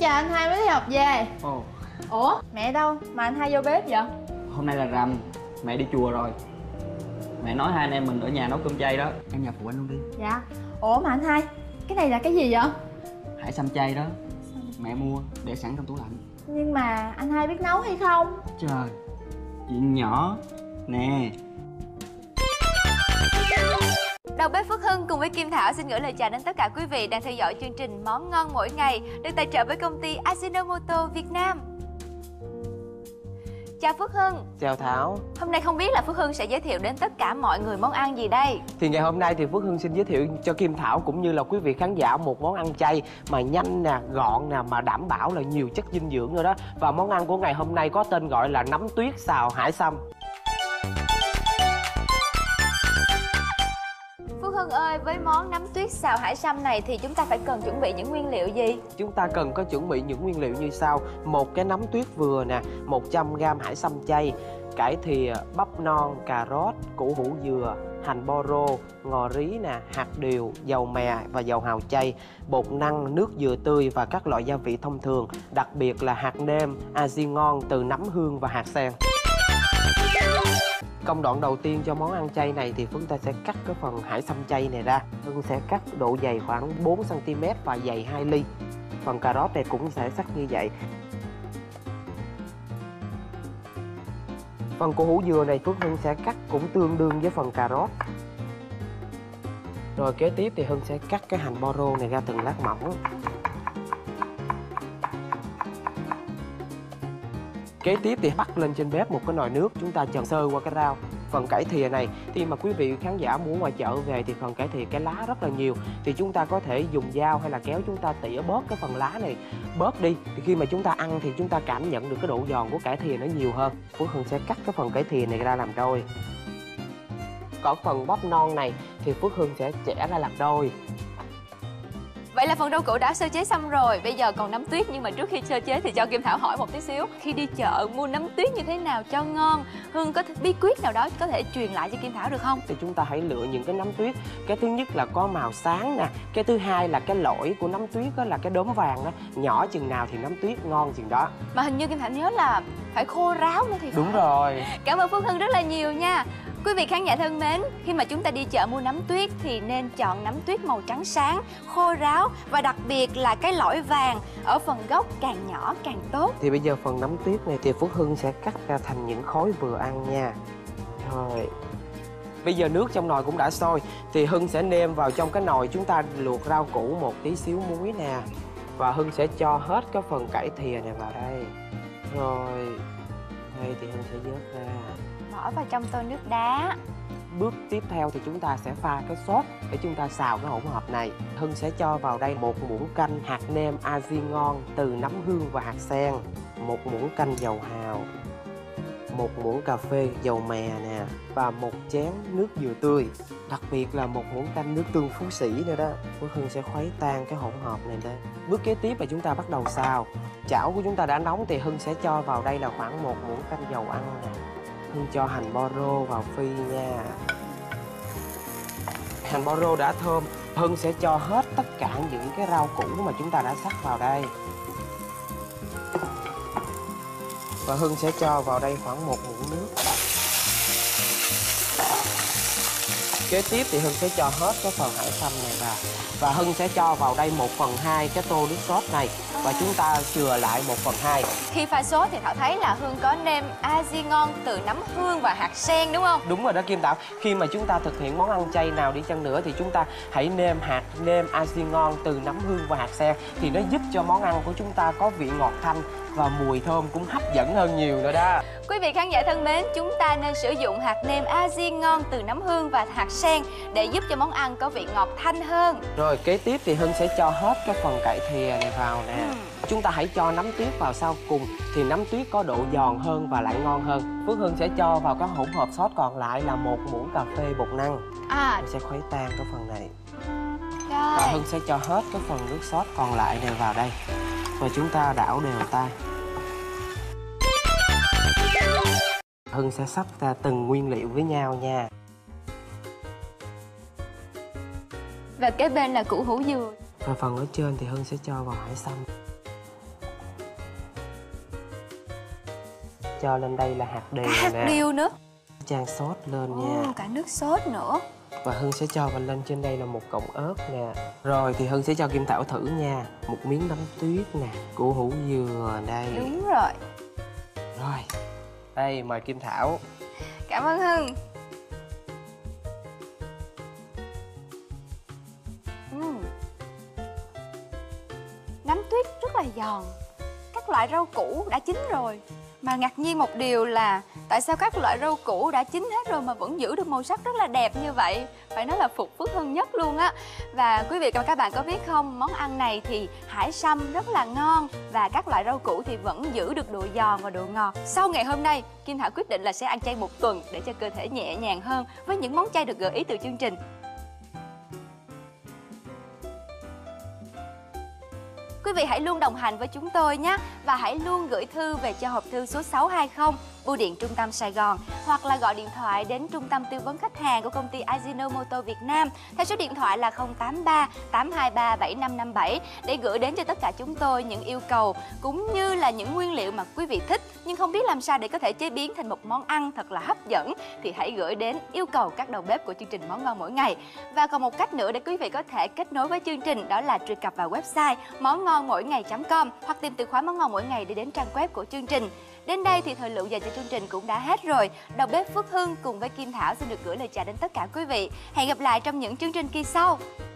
chào anh hai mới đi học về. Ồ. Ủa mẹ đâu mà anh hai vô bếp vậy? Hôm nay là rằm, mẹ đi chùa rồi. Mẹ nói hai anh em mình ở nhà nấu cơm chay đó. Em nhà phụ anh luôn đi. Dạ. Ủa mà anh hai, cái này là cái gì vậy? Hải sâm chay đó. Mẹ mua để sẵn trong tủ lạnh. Nhưng mà anh hai biết nấu hay không? Trời, chuyện nhỏ nè. Đầu bếp Phước Hưng cùng với Kim Thảo xin gửi lời chào đến tất cả quý vị đang theo dõi chương trình Món ngon mỗi ngày được tài trợ bởi công ty Ajinomoto Việt Nam. Chào Phước Hưng. Chào Thảo. Hôm nay không biết là Phước Hưng sẽ giới thiệu đến tất cả mọi người món ăn gì đây? Thì ngày hôm nay thì Phước Hưng xin giới thiệu cho Kim Thảo cũng như là quý vị khán giả một món ăn chay mà nhanh nè, gọn nè, mà đảm bảo là nhiều chất dinh dưỡng nữa đó. Và món ăn của ngày hôm nay có tên gọi là nấm tuyết xào hải sâm. Phước Hưng ơi, với món nấm tuyết xào hải sâm này thì chúng ta phải cần chuẩn bị những nguyên liệu gì? Chúng ta cần có chuẩn bị những nguyên liệu như sau: một cái nấm tuyết vừa nè, 100g hải sâm chay, cải thìa, bắp non, cà rốt, củ hủ dừa, hành boro, ngò rí nè, hạt điều, dầu mè và dầu hào chay, bột năng, nước dừa tươi và các loại gia vị thông thường, đặc biệt là hạt nêm, aji ngon từ nấm hương và hạt sen. Công đoạn đầu tiên cho món ăn chay này thì chúng ta sẽ cắt cái phần hải sâm chay này ra. Hưng sẽ cắt độ dày khoảng 4cm và dày 2 ly. Phần cà rốt này cũng sẽ cắt như vậy. Phần củ hủ dừa này Phước Hưng sẽ cắt cũng tương đương với phần cà rốt. Rồi kế tiếp thì Hưng sẽ cắt cái hành boro này ra từng lát mỏng. Kế tiếp thì bắt lên trên bếp một cái nồi nước, chúng ta trần sơ qua cái rau. Phần cải thìa này, khi mà quý vị khán giả mua ngoài chợ về thì phần cải thìa cái lá rất là nhiều, thì chúng ta có thể dùng dao hay là kéo chúng ta tỉa bớt cái phần lá này bớt đi. Thì khi mà chúng ta ăn thì chúng ta cảm nhận được cái độ giòn của cải thìa nó nhiều hơn. Phước Hưng sẽ cắt cái phần cải thìa này ra làm đôi. Còn phần bắp non này thì Phước Hưng sẽ chẻ ra làm đôi. Vậy là phần rau củ đã sơ chế xong rồi, bây giờ còn nấm tuyết. Nhưng mà trước khi sơ chế thì cho Kim Thảo hỏi một tí xíu. Khi đi chợ mua nấm tuyết như thế nào cho ngon? Hưng có bí quyết nào đó có thể truyền lại cho Kim Thảo được không? Thì chúng ta hãy lựa những cái nấm tuyết. Cái thứ nhất là có màu sáng nè. Cái thứ hai là cái lỗi của nấm tuyết đó là cái đốm vàng đó. Nhỏ chừng nào thì nấm tuyết ngon chừng đó. Mà hình như Kim Thảo nhớ là phải khô ráo nữa thì phải. Đúng rồi. Cảm ơn Phước Hưng rất là nhiều nha. Quý vị khán giả thân mến, khi mà chúng ta đi chợ mua nấm tuyết thì nên chọn nấm tuyết màu trắng sáng, khô ráo và đặc biệt là cái lõi vàng ở phần gốc càng nhỏ càng tốt. Thì bây giờ phần nấm tuyết này thì Phước Hưng sẽ cắt ra thành những khối vừa ăn nha. Rồi. Bây giờ nước trong nồi cũng đã sôi thì Hưng sẽ nêm vào trong cái nồi chúng ta luộc rau củ một tí xíu muối nè. Và Hưng sẽ cho hết cái phần cải thìa này vào đây. Rồi. Đây thì Hưng sẽ vớt ra. Bỏ vào trong tô nước đá. Bước tiếp theo thì chúng ta sẽ pha cái sốt để chúng ta xào cái hỗn hợp này. Hưng sẽ cho vào đây một muỗng canh hạt nêm aji ngon từ nấm hương và hạt sen, một muỗng canh dầu hào, một muỗng cà phê dầu mè nè và một chén nước dừa tươi. Đặc biệt là một muỗng canh nước tương Phú Sĩ nữa đó. Phước Hưng sẽ khuấy tan cái hỗn hợp này lên. Bước kế tiếp là chúng ta bắt đầu xào. Chảo của chúng ta đã nóng thì Hưng sẽ cho vào đây là khoảng một muỗng canh dầu ăn nè. Hưng cho hành boro vào phi nha. Hành boro đã thơm, Hưng sẽ cho hết tất cả những cái rau củ mà chúng ta đã sắc vào đây. Và Hưng sẽ cho vào đây khoảng một muỗng nước. Kế tiếp thì Hưng sẽ cho hết cái phần hải sâm này vào. Và Hưng sẽ cho vào đây 1/2 cái tô nước sốt này. Và chúng ta chừa lại 1/2. Khi pha sốt thì Thảo thấy là Hưng có nêm aji ngon từ nấm hương và hạt sen đúng không? Đúng rồi đó Kim Thảo. Khi mà chúng ta thực hiện món ăn chay nào đi chăng nữa thì chúng ta hãy nêm hạt nêm aji ngon từ nấm hương và hạt sen. Thì nó giúp cho món ăn của chúng ta có vị ngọt thanh và mùi thơm cũng hấp dẫn hơn nhiều nữa đó. Quý vị khán giả thân mến, chúng ta nên sử dụng hạt nêm aji ngon từ nấm hương và hạt sen để giúp cho món ăn có vị ngọt thanh hơn. Rồi kế tiếp thì Hưng sẽ cho hết cái phần cải thìa này vào nè. Chúng ta hãy cho nấm tuyết vào sau cùng thì nấm tuyết có độ giòn hơn và lại ngon hơn. Phước Hưng sẽ cho vào cái hỗn hợp sốt còn lại là một muỗng cà phê bột năng. Mình sẽ khuấy tan cái phần này. Rồi. Và Hưng sẽ cho hết cái phần nước sốt còn lại này vào đây. Và chúng ta đảo đều tay. Hưng sẽ sắp ra từng nguyên liệu với nhau nha. Và kế bên là củ hủ dừa. Và phần ở trên thì Hưng sẽ cho vào hải sâm. cho lên đây là hạt điều Cả hạt nè. điều nữa. Chan sốt lên nha. Cả nước sốt nữa. Và Hưng sẽ cho vào lên trên đây là một cọng ớt nè. Rồi thì Hưng sẽ cho Kim Thảo thử nha. Một miếng nấm tuyết nè, củ hủ dừa đây. Đúng rồi. Rồi, đây mời Kim Thảo. Cảm ơn Hưng. Nấm tuyết rất là giòn. Các loại rau củ đã chín rồi. Mà ngạc nhiên một điều là tại sao các loại rau củ đã chín hết rồi mà vẫn giữ được màu sắc rất là đẹp như vậy. Phải nói là phục Phước Hưng nhất luôn á. Và quý vị và các bạn có biết không, món ăn này thì hải sâm rất là ngon và các loại rau củ thì vẫn giữ được độ giòn và độ ngọt. Sau ngày hôm nay, Kim Thảo quyết định là sẽ ăn chay một tuần để cho cơ thể nhẹ nhàng hơn với những món chay được gợi ý từ chương trình. Quý vị hãy luôn đồng hành với chúng tôi nhé. Và hãy luôn gửi thư về cho hộp thư số 620 Bưu điện Trung tâm Sài Gòn, hoặc là gọi điện thoại đến Trung tâm Tư vấn Khách hàng của công ty Ajinomoto Việt Nam theo số điện thoại là 083 823 7557 để gửi đến cho tất cả chúng tôi những yêu cầu cũng như là những nguyên liệu mà quý vị thích nhưng không biết làm sao để có thể chế biến thành một món ăn thật là hấp dẫn, thì hãy gửi đến yêu cầu các đầu bếp của chương trình Món Ngon Mỗi Ngày. Và còn một cách nữa để quý vị có thể kết nối với chương trình, đó là truy cập vào website móngnonmổingày.com hoặc tìm từ khóa Món Ngon Mỗi Ngày để đến trang web của chương trình. Đến đây thì thời lượng dành cho chương trình cũng đã hết rồi. Đầu bếp Phước Hưng cùng với Kim Thảo xin được gửi lời chào đến tất cả quý vị. Hẹn gặp lại trong những chương trình kỳ sau.